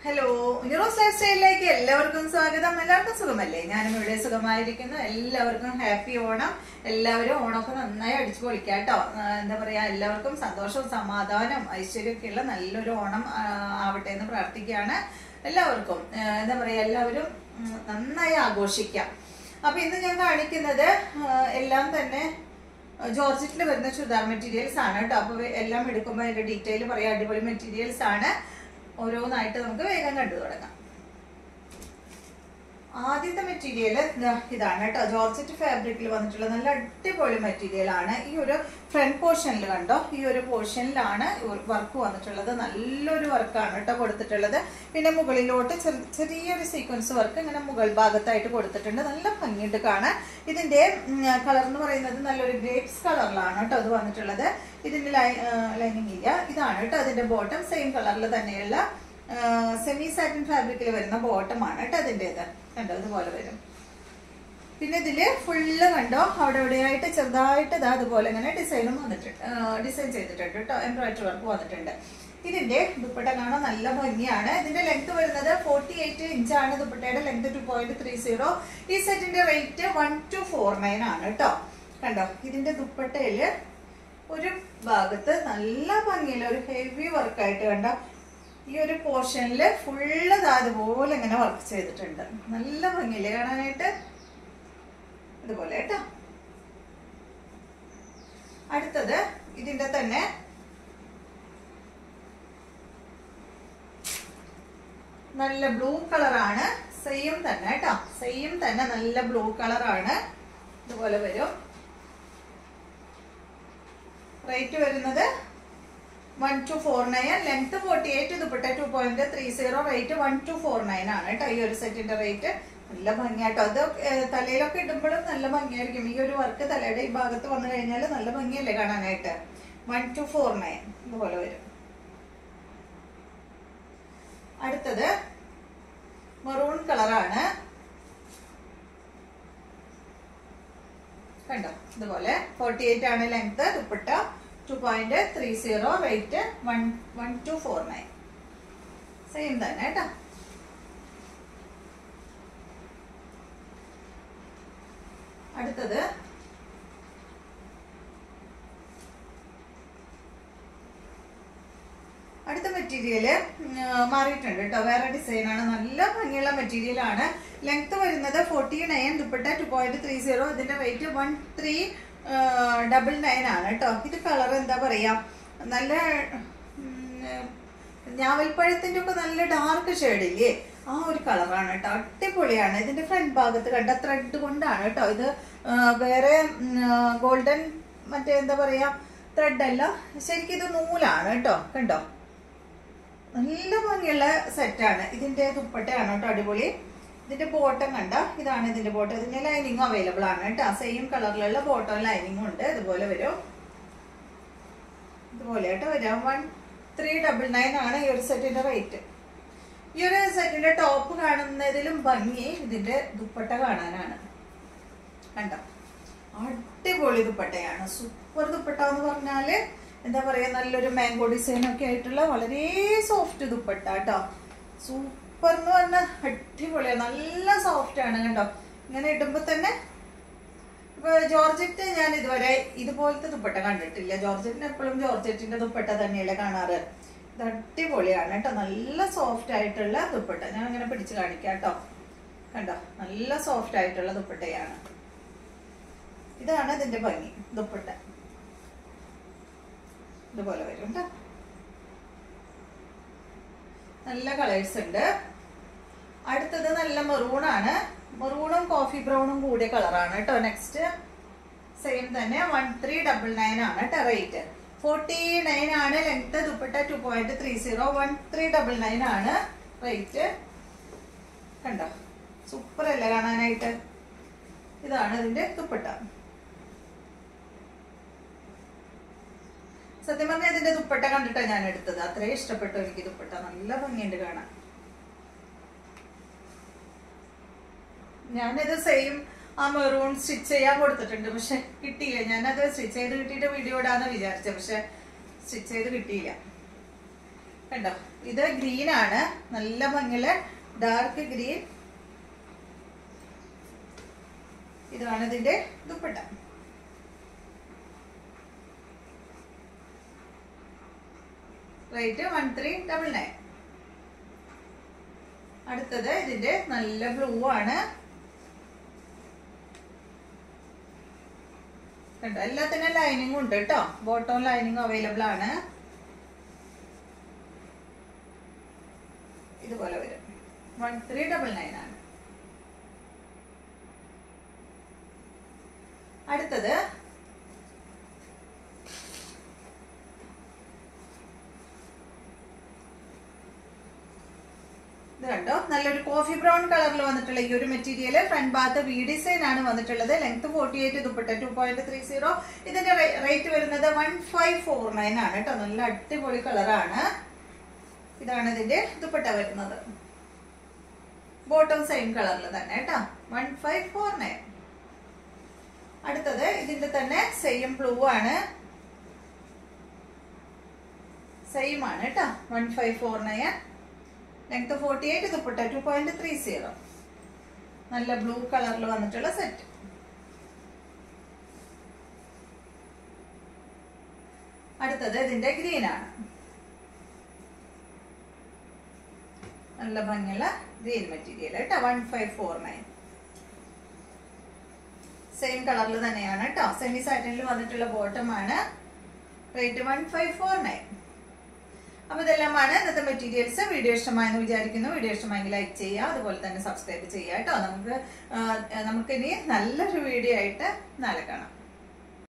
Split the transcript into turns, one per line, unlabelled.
Hello, ന്യൂറോസ് life സ്റ്റൈലിലേക്ക് എല്ലാവർക്കും സ്വാഗതം. എല്ലാവർക്കും സുഖമല്ലേ? ഞാനും ഇവിടെ സുഖമായിരിക്കുന്നു. എല്ലാവർക്കും ഹാപ്പി ഓണം. എല്ലാവരും ഓണമൊക്കെ നന്നായി അടിച്ചു പൊളിക്കാം കേട്ടോ. എന്താ പറയാ, എല്ലാവർക്കും സന്തോഷവും സമാധാനവും ഐശ്വര്യമൊക്കെയുള്ള നല്ലൊരു ഓണം ആവട്ടെ എന്ന് പ്രാർത്ഥിക്കുകയാണ്. എല്ലാവർക്കും എന്താ പറയാ, എല്ലാവരും നന്നായി ആഘോഷിക്കാം. അപ്പൊ ഇന്ന് ഞാൻ കാണിക്കുന്നത് എല്ലാം തന്നെ ജോർജറ്റിൽ വരുന്ന ചുരിദാർ മെറ്റീരിയൽസ് ആണ് കേട്ടോ. അപ്പൊ എല്ലാം എടുക്കുമ്പോൾ അതിന്റെ ഡീറ്റെയിൽ പറയാം. അടിപൊളി മെറ്റീരിയൽസ് ആണ്. ഓരോന്നായിട്ട് നമുക്ക് വേഗം കണ്ടു തുടങ്ങാം. ആദ്യത്തെ മെറ്റീരിയൽ ഇതാണ് കേട്ടോ. ജോർജറ്റ് ഫാബ്രിക്കിൽ വന്നിട്ടുള്ള നല്ല അടിപൊളി മെറ്റീരിയൽ ആണ്. ഈ ഒരു ഫ്രണ്ട് പോർഷനിൽ കണ്ടോ, ഈ ഒരു പോർഷനിലാണ് വർക്ക് വന്നിട്ടുള്ളത്. നല്ലൊരു വർക്കാണ് കേട്ടോ കൊടുത്തിട്ടുള്ളത്. പിന്നെ മുകളിലോട്ട് ചെറിയൊരു സീക്വൻസ് വർക്ക് ഇങ്ങനെ മുകൾ ഭാഗത്തായിട്ട് കൊടുത്തിട്ടുണ്ട്. നല്ല ഭംഗിയുണ്ട് കാണാൻ. ഇതിന്റെ കളർ എന്ന് പറയുന്നത് നല്ലൊരു ഗ്രേപ്സ് കളറിലാണ് കേട്ടോ ഇത് വന്നിട്ടുള്ളത്. ഇതിന്റെ ലൈനിങ് ഇല്ല. ഇതാണ് കേട്ടോ അതിന്റെ ബോട്ടം. സെയിം കളറിൽ തന്നെയുള്ള സെമി സാറ്റിൻ ഫാബ്രിക്കിൽ വരുന്ന ബോട്ടമാണ് കേട്ടോ അതിൻ്റെത്. കണ്ടോ, ഇതുപോലെ വരും. പിന്നെ ഇതില് ഫുള്ള് കണ്ടോ, അവിടെ എവിടെയായിട്ട് ചെറുതായിട്ട് ഇതാ അതുപോലെ ഇങ്ങനെ ഡിസൈനും വന്നിട്ടുണ്ട്, ഡിസൈൻ ചെയ്തിട്ടുണ്ട് കേട്ടോ. എംബ്രോയിഡറി വർക്ക് വന്നിട്ടുണ്ട്. ഇതിന്റെ ദുപ്പട്ട കാണാൻ നല്ല ഭംഗിയാണ്. ഇതിന്റെ ലെങ്ത് വരുന്നത് 48 ഇഞ്ചാണ്. ദുപ്പട്ടയുടെ ലെങ്ത് 2.30. ഈ സെറ്റിന്റെ റേറ്റ് 1249 ആണ് കേട്ടോ. കണ്ടോ, ഇതിന്റെ ദുപ്പട്ടയില് ഒരു ഭാഗത്ത് നല്ല ഭംഗിയില്ല ഒരു ഹെവി വർക്കായിട്ട് കണ്ടോ. ഈ ഒരു പോർഷനില് ഫുള്ള് അതുപോലെ ഇങ്ങനെ വർക്ക് ചെയ്തിട്ടുണ്ട്. നല്ല ഭംഗിയില്ലേ കാണാനായിട്ട്. ഇതുപോലെ കേട്ടോ. അടുത്തത് ഇതിന്റെ തന്നെ നല്ല ബ്ലൂ കളറാണ്. സെയിം തന്നെ കേട്ടോ. സെയിം തന്നെ നല്ല ബ്ലൂ കളറാണ്. ഇതുപോലെ വരും. റേറ്റ് വരുന്നത് 1249. ലെങ്ത് 48, ദുപ്പട്ട 2.30. റേറ്റ് 1249 ആണ് കേട്ടോ ഈ ഒരു സെറ്റിന്റെ റേറ്റ്. നല്ല ഭംഗിയാട്ടോ. അത് തലയിലൊക്കെ ഇടുമ്പോഴും നല്ല ഭംഗിയായിരിക്കും. ഈ ഒരു വർക്ക് തലയുടെ ഈ ഭാഗത്ത് വന്നു കഴിഞ്ഞാൽ നല്ല ഭംഗിയല്ലേ കാണാനായിട്ട്. 1249 ഇതുപോലെ വരും. അടുത്തത് മെറൂൺ കളറാണ്. കണ്ടോ, ഇതുപോലെ 48 ആണ് ലെങ്ത്. ദുപ്പട്ട 2.30. റേറ്റ് 1249. സെയിം തന്നെ കേട്ടോ. അടുത്തത് അടുത്ത മെറ്റീരിയല് മാറിയിട്ടുണ്ട് കേട്ടോ. വേറെ ഡിസൈനാണ്. നല്ല ഭംഗിയുള്ള മെറ്റീരിയൽ ആണ്. ലെങ്ത് വരുന്നത് 49, ദുപ്പട്ട 2.30. ഇതിന്റെ റേറ്റ് 1399 ആണ് കേട്ടോ. ഇത് കളർ എന്താ പറയാ, നല്ല ഞാവൽപ്പഴത്തിന്റെ ഒക്കെ നല്ല ഡാർക്ക് ഷെയ്ഡില്ലേ, ആ ഒരു കളറാണ് കേട്ടോ. അടിപൊളിയാണ്. ഇതിന്റെ ഫ്രണ്ട് ഭാഗത്ത് കണ്ട ത്രെഡ് കൊണ്ടാണ് കേട്ടോ ഇത്. വേറെ ഗോൾഡൻ മറ്റേ എന്താ പറയാ ത്രെഡ് അല്ല, ശരിക്കും ഇത് നൂലാണ് കേട്ടോ. കണ്ടോ, നല്ല ഭംഗിയുള്ള സെറ്റാണ്. ഇതിന്റെ ദുപ്പട്ടയാണ് കേട്ടോ അടിപൊളി. ഇതിന്റെ ബോട്ടം കണ്ട, ഇതാണ് ഇതിന്റെ ബോട്ടം. ഇതിന്റെ ലൈനിങ്ങും അവൈലബിൾ ആണ് കേട്ടോ. സെയിം കളറിലുള്ള ബോട്ടം ലൈനിങ്ങും ഉണ്ട്. ഇതുപോലെ വരും. ഇതുപോലെ കേട്ടോ വരാം. 1399 ആണ് ഈ ഒരു സെറ്റിന്റെ റേറ്റ്. ഈ ഒരു സെറ്റിന്റെ ടോപ്പ് കാണുന്നതിലും ഭംഗി ഇതിന്റെ ദുപ്പട്ട കാണാനാണ്. കണ്ടോ, അടിപൊളി ദുപ്പട്ടയാണ്. സൂപ്പർ ദുപ്പട്ട എന്ന് പറഞ്ഞാല് എന്താ പറയാ, നല്ലൊരു മാംഗോ ഡിസൈൻ ഒക്കെ ആയിട്ടുള്ള വളരെ സോഫ്റ്റ് ദുപ്പട്ട കേട്ടോ. സൂപ്പർ എന്ന് പറഞ്ഞാൽ അടിപൊളിയാണ്. നല്ല സോഫ്റ്റ് ആണ് കണ്ടോ. ഇങ്ങനെ ഇടുമ്പോ തന്നെ ഇപ്പൊ ജോർജറ്റ് ഞാൻ ഇതുവരെ ഇതുപോലത്തെ ദുപ്പട്ട കണ്ടിട്ടില്ല. ജോർജറ്റിന് എപ്പോഴും ജോർജറ്റിന്റെ ദുപ്പട്ട തന്നെയല്ലേ കാണാറ്. ഇത് അടിപൊളിയാണ് കേട്ടോ. നല്ല സോഫ്റ്റ് ആയിട്ടുള്ള ദുപ്പട്ട. ഞാൻ അങ്ങനെ പിടിച്ച് കാണിക്കാം കേട്ടോ. കണ്ടോ, നല്ല സോഫ്റ്റ് ആയിട്ടുള്ള ദുപ്പട്ടയാണ്. ഇതാണ് ഇതിന്റെ ഭംഗി. ദുപ്പട്ട ഇതുപോലെ വരും കേട്ടോ. നല്ല കളേഴ്സ് ഉണ്ട്. അടുത്തത് നല്ല മെറൂൺ ആണ്. മെറൂണും കോഫി ബ്രൗണും കൂടിയ കളറാണ് കേട്ടോ. നെക്സ്റ്റ് സെയിം തന്നെ 1399 ആണ് കേട്ടോ റേറ്റ്. 49 ആണ് ലെങ്ത്. ദുപ്പട്ട 2.30. 1399 ആണ് റേറ്റ്. കണ്ടോ, സൂപ്പർ അല്ലേ കാണാനായിട്ട്. ഇതാണ് ഇതിന്റെ ദുപ്പട്ട. സത്യം പറഞ്ഞാൽ ഇതിന്റെ ദുപ്പട്ട കണ്ടിട്ടാണ് ഞാൻ എടുത്തത്. അത്രയും ഇഷ്ടപ്പെട്ടു എനിക്ക് ദുപ്പട്ട. നല്ല ഭംഗിയുണ്ട് കാണാൻ. ഞാനിത് സെയിം ആ മെറൂൺ സ്റ്റിച്ച് ചെയ്യാൻ കൊടുത്തിട്ടുണ്ട്. പക്ഷെ കിട്ടിയില്ല. ഞാനത് സ്റ്റിച്ച് ചെയ്ത് കിട്ടിയിട്ട് വീഡിയോ ഇടാന്ന് വിചാരിച്ചത്. പക്ഷെ സ്റ്റിച്ച് ചെയ്ത് കിട്ടിയില്ല. കണ്ടോ, ഇത് ഗ്രീൻ ആണ്, നല്ല ഭംഗിയുള്ള ഡാർക്ക് ഗ്രീൻ. ഇതാണ് ഇതിന്റെ ദുപ്പട്ട. റേറ്റ് 1399. അടുത്തത് ഇതിന്റെ നല്ല ബ്ലൂ ആണ്. കണ്ടോ, എല്ലാത്തിനും ലൈനിങ് ഉണ്ട് കേട്ടോ. ബോട്ടം ലൈനിങ് അവൈലബിൾ ആണ്. ഇതുപോലെ വരും. 1399 ആണ്. അടുത്തത് ഇത് കണ്ടോ, നല്ലൊരു കോഫി ബ്രൗൺ കളറിൽ വന്നിട്ടുള്ള ഈ ഒരു മെറ്റീരിയൽ. ഫ്രണ്ട് ഭാഗത്ത് വി ഡിസൈൻ ആണ് വന്നിട്ടുള്ളത്. ലെങ്ത് 48, ദുപ്പട്ട 2.30. ഇതിന്റെ റേറ്റ് വരുന്നത് 1549 ആണ് കേട്ടോ. നല്ല അടിപൊളി കളറാണ്. ഇതാണ് ഇതിന്റെ ദുപ്പട്ട വരുന്നത്. ബോട്ടം സെയിം കളറിൽ തന്നെ കേട്ടോ. 1549. അടുത്തത് ഇതിന്റെ തന്നെ സെയിം ബ്ലൂ ആണ്. സെയിം ആണ് കേട്ടോ. 1549. ലെങ്ത് 48, ദുപ്പട്ട 2.30. നല്ല ബ്ലൂ കളറിൽ വന്നിട്ടുള്ള സെറ്റ്. അടുത്തത് ഇതിന്റെ ഗ്രീൻ ആണ്. നല്ല ഭംഗിയുള്ള ഗ്രീൻ മെറ്റീരിയൽ കേട്ടോ. 1549. സെയിം കളറിൽ തന്നെയാണ് കേട്ടോ. സെമി സാറ്റിനിൽ വന്നിട്ടുള്ള ബോട്ടം ആണ്. റേറ്റ് 1549. അപ്പൊ ഇതെല്ലാമാണ് ഇന്നത്തെ മെറ്റീരിയൽസ്. വീഡിയോ ഇഷ്ടമായെന്ന് വിചാരിക്കുന്നു. വീഡിയോ ഇഷ്ടമായെങ്കിൽ ലൈക്ക് ചെയ്യുക, അതുപോലെ തന്നെ സബ്സ്ക്രൈബ് ചെയ്യുക കേട്ടോ. നമുക്ക് ഇനി നല്ലൊരു വീഡിയോ ആയിട്ട് നാളെ കാണാം.